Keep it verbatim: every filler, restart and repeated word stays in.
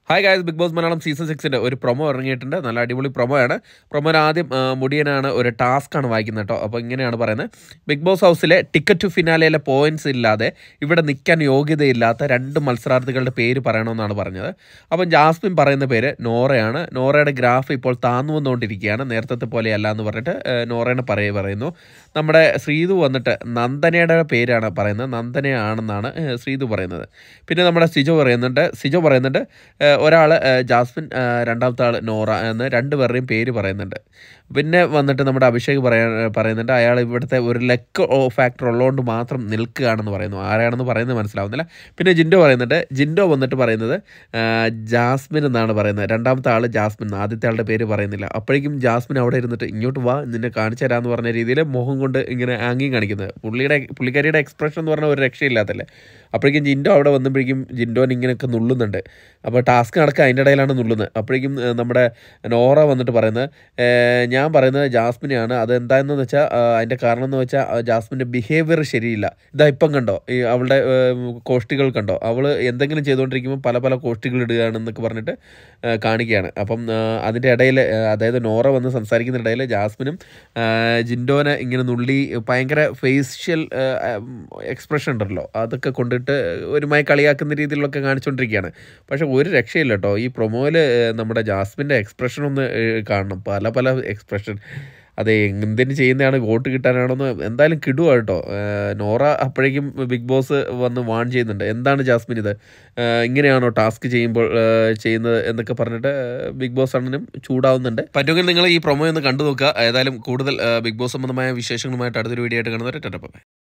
Hi guys, big boss Malayalam season സിക്സിൻ്റെ ഒരു promo ഇറങ്ങിയിട്ടുണ്ട്. നല്ല അടിപൊളി പ്രൊമോയാണ്. പ്രൊമോയിൽ ആദ്യം ആ, മുടിയനാണ് ഒരു ടാസ്ക്കാണ് വായിക്കുന്നത് കേട്ടോ. അപ്പോൾ ഇങ്ങനെയാണ് പറയുന്നത്: ബിഗ് ബോസ് ഹൗസിലെ ടിക്കറ്റ് ടു ഫിനാലയിലെ പോയിന്റ്സ് ഇല്ലാതെ ഇവിടെ നിൽക്കാൻ യോഗ്യതയില്ലാത്ത രണ്ട് മത്സരാർത്ഥികളുടെ പേര് പറയണമെന്നാണ് പറഞ്ഞത്. അപ്പം ജാസ്മിൻ പറയുന്ന പേര് നോറയാണ്. നോറയുടെ ഗ്രാഫ് ഇപ്പോൾ താന്നു വന്നുകൊണ്ടിരിക്കുകയാണ്, നേരത്തെ പോലെയല്ല എന്ന് പറഞ്ഞിട്ട് നോറേനെ പറയ പറയുന്നു. നമ്മുടെ ശ്രീതു വന്നിട്ട് നന്ദനയുടെ പേരാണ് പറയുന്നത്, നന്ദനയാണെന്നാണ് ഏഹ്, ശ്രീതു പറയുന്നത്. പിന്നെ നമ്മുടെ സിജോ പറയുന്നുണ്ട് സിജോ പറയുന്നുണ്ട് ഒരാൾ ജാസ്മിൻ, രണ്ടാമത്തെ ആൾ നോറ എന്ന് രണ്ടുപേരുടെയും പേര് പറയുന്നുണ്ട്. പിന്നെ വന്നിട്ട് നമ്മുടെ അഭിഷേക് പറയാൻ പറയുന്നുണ്ട് അയാൾ ഇവിടുത്തെ ഒരു ലക്ക് ഫാക്ടർ ഉള്ളതുകൊണ്ട് മാത്രം നിൽക്കുകയാണെന്ന് പറയുന്നു. ആരാണെന്ന് പറയുന്നത് മനസ്സിലാവുന്നില്ല. പിന്നെ ജിൻഡോ പറയുന്നുണ്ട് ജിൻഡോ വന്നിട്ട് പറയുന്നത് ആ, ജാസ്മിൻ എന്നാണ് പറയുന്നത്. രണ്ടാമത്തെ ആൾ ജാസ്മിൻ, ആദ്യത്തെ ആളുടെ പേര് പറയുന്നില്ല. അപ്പോഴേക്കും ജാസ്മിൻ അവിടെ ഇരുന്നിട്ട് ഇങ്ങോട്ട് വാ, നിന്നെ കാണിച്ചു തരാമെന്ന് പറഞ്ഞ രീതിയിൽ മുഖം കൊണ്ട് ഇങ്ങനെ ആംഗ്യം കാണിക്കുന്നത്. പുള്ളിയുടെ പുള്ളിക്കാരിയുടെ എക്സ്പ്രഷൻ എന്ന് പറഞ്ഞാൽ ഒരു രക്ഷയില്ലാത്തല്ലേ. അപ്പോഴേക്കും ജിൻഡോ അവിടെ വന്നപ്പോഴേക്കും ജിൻഡോൻ ഇങ്ങനെയൊക്കെ നുള്ളുന്നുണ്ട്. അപ്പോൾ ടാസ്ക് നടക്കുക അതിൻ്റെ ഇടയിലാണ് നുള്ളുന്നത്. അപ്പോഴേക്കും ഏഹ്, നമ്മുടെ നോറ വന്നിട്ട് പറയുന്നത് ഏഹ്, ഞാൻ പറയുന്നത് ജാസ്മിനെയാണ്. അതെന്താണെന്ന് വെച്ചാൽ അതിൻ്റെ കാരണം എന്ന് വെച്ചാൽ ആ, ജാസ്മിൻ്റെ ബിഹേവിയർ ശരിയില്ല. ഇതാ ഇപ്പം കണ്ടോ, ഈ അവളുടെ ഏഹ്, കോഷ്ടികൾ കണ്ടോ, അവൾ എന്തെങ്കിലും ചെയ്തുകൊണ്ടിരിക്കുമ്പോൾ പല പല കോഷ്ടികൾ ഇടുകയാണെന്നൊക്കെ പറഞ്ഞിട്ട് ഏഹ്, കാണിക്കുകയാണ്. അപ്പം ഏഹ്, അതിൻ്റെ ഇടയിൽ ഏഹ്, അതായത് നോറ വന്ന് സംസാരിക്കുന്ന ഇടയിൽ ജാസ്മിനും ഏഹ്, ജിൻഡോനെ ഇങ്ങനെ നുള്ളി ഭയങ്കര ഫേഷ്യൽ എക്സ്പ്രഷൻ ഉണ്ടല്ലോ, അതൊക്കെ കൊണ്ടിട്ട് ഒരുമായി കളിയാക്കുന്ന രീതിയിലൊക്കെ കാണിച്ചുകൊണ്ടിരിക്കുകയാണ്. പക്ഷെ ഒരു രക്ഷയില്ല കേട്ടോ. ഈ പ്രൊമോയിൽ നമ്മുടെ ജാസ്മിൻ്റെ എക്സ്പ്രഷൻ ഒന്ന് ഏഹ്, കാണണം. പല പല എക്സ്പ്രഷൻ. അതെ, എന്തിന് ചെയ്യുന്നതാണ്, വോട്ട് കിട്ടാനാണോന്ന് എന്തായാലും കിടുക കേട്ടോ. ഏഹ്, നോറ അപ്പോഴേക്കും ബിഗ് ബോസ് വന്ന് വാൺ ചെയ്യുന്നുണ്ട്. എന്താണ് ജാസ്മിൻ ഇത്, ഏഹ്, ഇങ്ങനെയാണോ ടാസ്ക് ചെയ്യുമ്പോൾ ഏഹ്, ചെയ്യുന്നത് എന്നൊക്കെ പറഞ്ഞിട്ട് ഏഹ്, ബിഗ് ബോസ് അണ്ണനും ചൂടാവുന്നുണ്ട്. പറ്റുമെങ്കിൽ നിങ്ങൾ ഈ പ്രൊമോ ഒന്ന് കണ്ടു നോക്കുക. ഏതായാലും കൂടുതൽ ഏഹ്, ബിഗ് ബോസ് സംബന്ധമായ വിശേഷങ്ങളുമായിട്ട് അടുത്തൊരു വീഡിയോ ആയിട്ട് കാണുന്നവരെ ടാറ്റാ ബൈ.